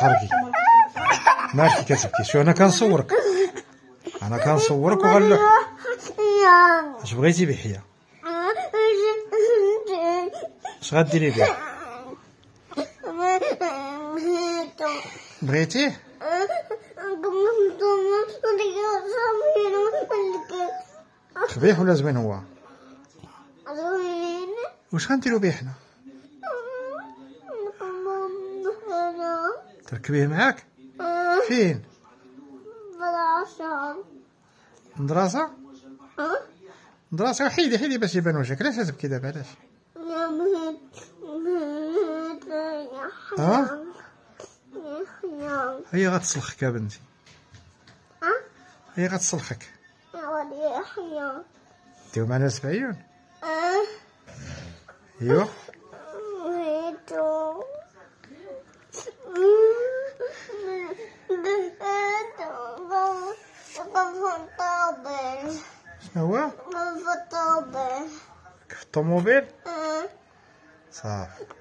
تحركي مالكي كتبكي؟ شو انا كنصورك وغنلوح. اش بغيتي بحية؟ اش غديري بيه؟ بغيتيه؟ قبيح ولا زوين هو؟ واش غنديرو بيه حنا؟ تركبيه معاك؟ فين؟ مدرسة؟ مدرسة. حيدي باش يبان وجهك. علاش تبكي دابا؟ علاش؟ هي غتصلخك يا بنتي، هي غتصلخك. ديو معنا 70. ايوا شنو هو؟ في الطوموبيل. صافي.